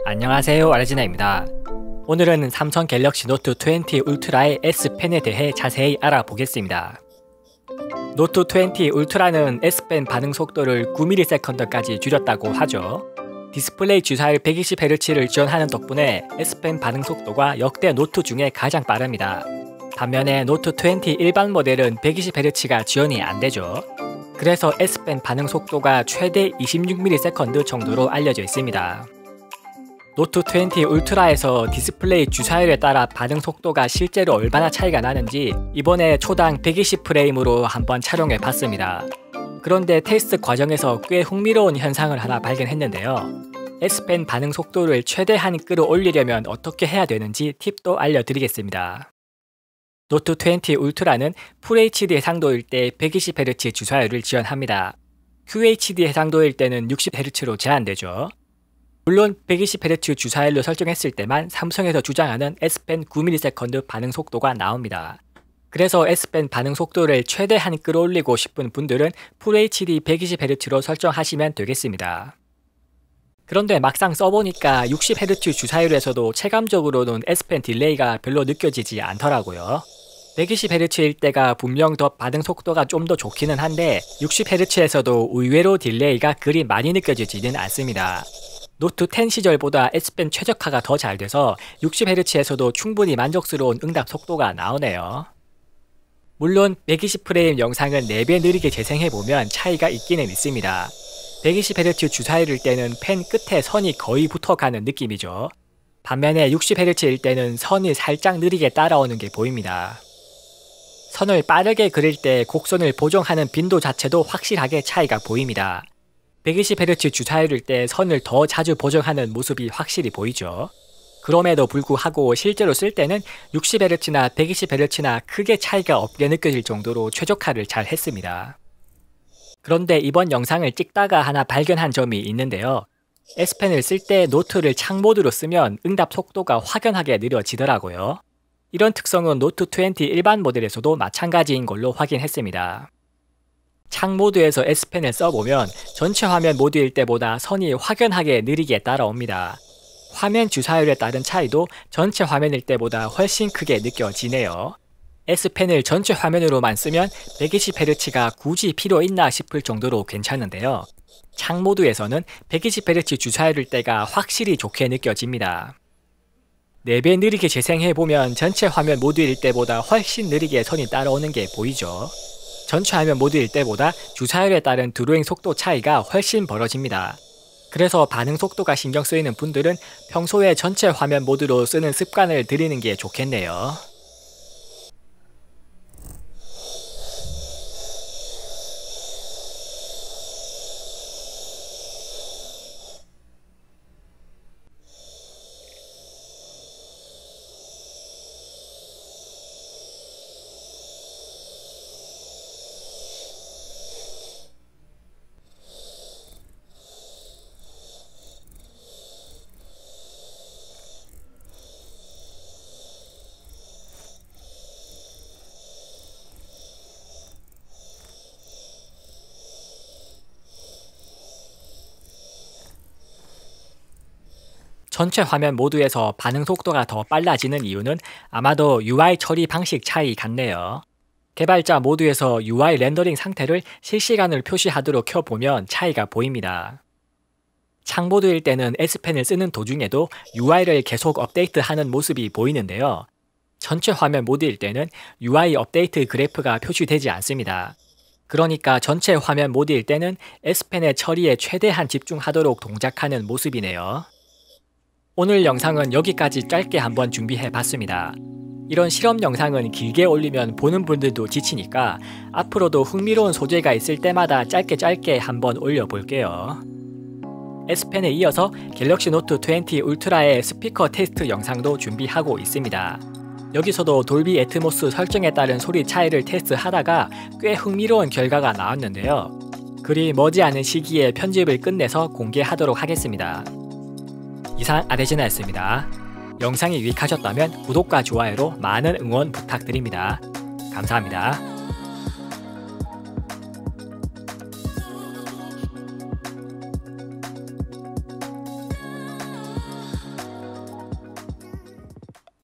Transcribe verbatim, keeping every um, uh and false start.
안녕하세요, 아르지나입니다. 오늘은 삼성 갤럭시 노트 이십 울트라의 S펜에 대해 자세히 알아보겠습니다. 노트 이십 울트라는 S펜 반응 속도를 구 밀리세컨드까지 줄였다고 하죠. 디스플레이 주사율 백이십 헤르츠를 지원하는 덕분에 S펜 반응 속도가 역대 노트 중에 가장 빠릅니다. 반면에 노트 이십 일반 모델은 백이십 헤르츠가 지원이 안되죠. 그래서 S펜 반응 속도가 최대 이십육 밀리세컨드 정도로 알려져 있습니다. 노트 이십 울트라에서 디스플레이 주사율에 따라 반응 속도가 실제로 얼마나 차이가 나는지 이번에 초당 백이십 프레임으로 한번 촬영해 봤습니다. 그런데 테스트 과정에서 꽤 흥미로운 현상을 하나 발견했는데요. S펜 반응 속도를 최대한 끌어올리려면 어떻게 해야 되는지 팁도 알려드리겠습니다. 노트 이십 울트라는 풀에이치디 해상도일 때 백이십 헤르츠 주사율을 지원합니다. 큐에이치디 해상도일 때는 육십 헤르츠로 제한되죠. 물론 백이십 헤르츠 주사율로 설정했을 때만 삼성에서 주장하는 S펜 구 밀리세컨드 반응 속도가 나옵니다. 그래서 S펜 반응 속도를 최대한 끌어올리고 싶은 분들은 풀에이치디 백이십 헤르츠로 설정하시면 되겠습니다. 그런데 막상 써보니까 육십 헤르츠 주사율에서도 체감적으로는 S펜 딜레이가 별로 느껴지지 않더라고요. 백이십 헤르츠일 때가 분명 더 반응 속도가 좀 더 좋기는 한데 육십 헤르츠에서도 의외로 딜레이가 그리 많이 느껴지지는 않습니다. 노트 텐 시절보다 S펜 최적화가 더 잘 돼서 육십 헤르츠에서도 충분히 만족스러운 응답 속도가 나오네요. 물론 백이십 프레임 영상은 네 배 느리게 재생해보면 차이가 있기는 있습니다. 백이십 헤르츠 주사율일 때는 펜 끝에 선이 거의 붙어가는 느낌이죠. 반면에 육십 헤르츠일 때는 선이 살짝 느리게 따라오는 게 보입니다. 선을 빠르게 그릴 때 곡선을 보정하는 빈도 자체도 확실하게 차이가 보입니다. 백이십 헤르츠 주사율일 때 선을 더 자주 보정하는 모습이 확실히 보이죠. 그럼에도 불구하고 실제로 쓸 때는 육십 헤르츠나 백이십 헤르츠나 크게 차이가 없게 느껴질 정도로 최적화를 잘 했습니다. 그런데 이번 영상을 찍다가 하나 발견한 점이 있는데요. S펜을 쓸 때 노트를 창 모드로 쓰면 응답 속도가 확연하게 느려지더라고요. 이런 특성은 노트 이십 일반 모델에서도 마찬가지인 걸로 확인했습니다. 창 모드에서 S펜을 써보면 전체 화면 모드일 때보다 선이 확연하게 느리게 따라옵니다. 화면 주사율에 따른 차이도 전체 화면일 때보다 훨씬 크게 느껴지네요. S펜을 전체 화면으로만 쓰면 백이십 헤르츠가 굳이 필요 있나 싶을 정도로 괜찮은데요. 창 모드에서는 백이십 헤르츠 주사율일 때가 확실히 좋게 느껴집니다. 네 배 느리게 재생해보면 전체 화면 모드일 때보다 훨씬 느리게 선이 따라오는 게 보이죠. 전체 화면 모드일 때보다 주사율에 따른 드로잉 속도 차이가 훨씬 벌어집니다. 그래서 반응 속도가 신경 쓰이는 분들은 평소에 전체 화면 모드로 쓰는 습관을 들이는 게 좋겠네요. 전체 화면 모드에서 반응 속도가 더 빨라지는 이유는 아마도 유아이 처리 방식 차이 같네요. 개발자 모드에서 유아이 렌더링 상태를 실시간으로 표시하도록 켜보면 차이가 보입니다. 창 모드일 때는 S펜을 쓰는 도중에도 유아이를 계속 업데이트하는 모습이 보이는데요. 전체 화면 모드일 때는 유아이 업데이트 그래프가 표시되지 않습니다. 그러니까 전체 화면 모드일 때는 S펜의 처리에 최대한 집중하도록 동작하는 모습이네요. 오늘 영상은 여기까지 짧게 한번 준비해 봤습니다. 이런 실험 영상은 길게 올리면 보는 분들도 지치니까 앞으로도 흥미로운 소재가 있을 때마다 짧게 짧게 한번 올려볼게요. S펜에 이어서 갤럭시 노트 이십 울트라의 스피커 테스트 영상도 준비하고 있습니다. 여기서도 돌비 애트모스 설정에 따른 소리 차이를 테스트하다가 꽤 흥미로운 결과가 나왔는데요. 그리 머지않은 시기에 편집을 끝내서 공개하도록 하겠습니다. 이상 아르지나였습니다. 영상이 유익하셨다면 구독과 좋아요로 많은 응원 부탁드립니다. 감사합니다.